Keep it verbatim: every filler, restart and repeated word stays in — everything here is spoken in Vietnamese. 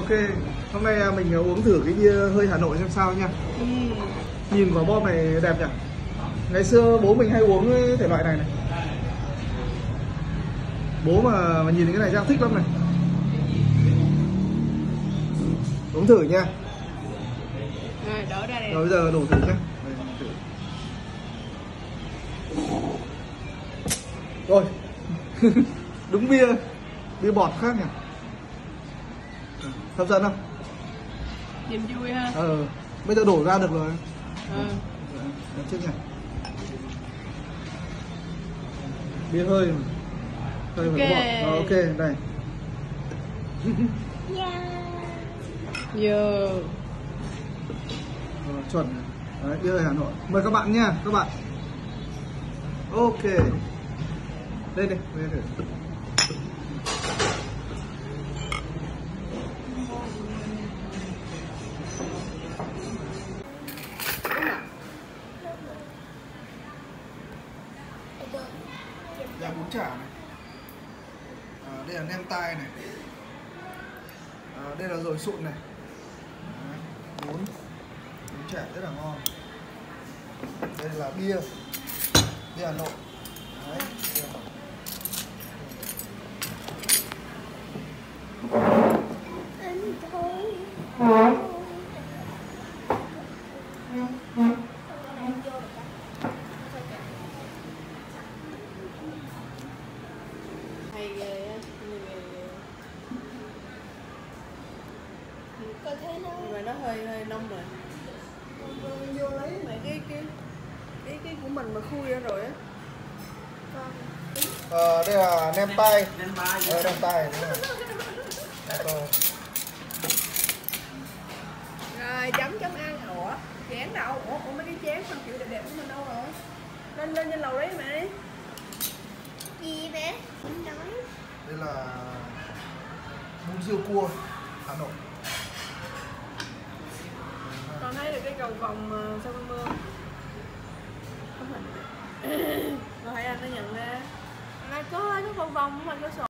Ok, hôm nay mình uống thử cái bia hơi Hà Nội xem sao nha. Ừ. Nhìn quả bom này đẹp nhỉ. Ngày xưa bố mình hay uống cái thể loại này này. Bố mà, mà nhìn cái này Giang thích lắm này. Uống thử nha. Rồi, đổ ra đây. Rồi bây giờ đổ thử nhé. Rồi. Đúng bia, bia bọt khác nhỉ. Hấp dẫn không? Nhìn vui ha. Ờ, bây giờ đổ ra được rồi. Ừ. Được trước nhỉ. Bia hơi mà. Hơi phải Ok. bọt. Rồi, ok, đây. Giờ Rồi, chuẩn. Đấy, bia hơi Hà Nội. Mời các bạn nha, các bạn. Ok. Đây đây, đây đây. Là bún chả này. À, đây là nem tai này. À, đây là dồi sụn này. Đấy, bún bún chả rất là ngon. Đây là bia bia Hà Nội. Đấy, bia Hà Nội. hay ghê á. Cơ thế nó Nhưng mà nó hơi hơi nông rồi. vô lấy Mà cái cái cái cái của mình mà khui ra rồi á. con Ờ, đây là nem tai. Đây, nem tai đúng rồi. Nem tai. Rồi chấm chấm ăn. Ủa chén đâu? Ủa, ủa mấy cái chén mà kiểu đẹp đẹp của mình đâu rồi? Lên lên trên lầu đấy mẹ đi. gì bé không nói Đây là bún riêu cua Hà Nội. Con thấy được cái cầu vồng uh, sau cơn mưa không? Con thấy anh nó nhận ra. Này có nó cầu vồng ngoài cửa sổ.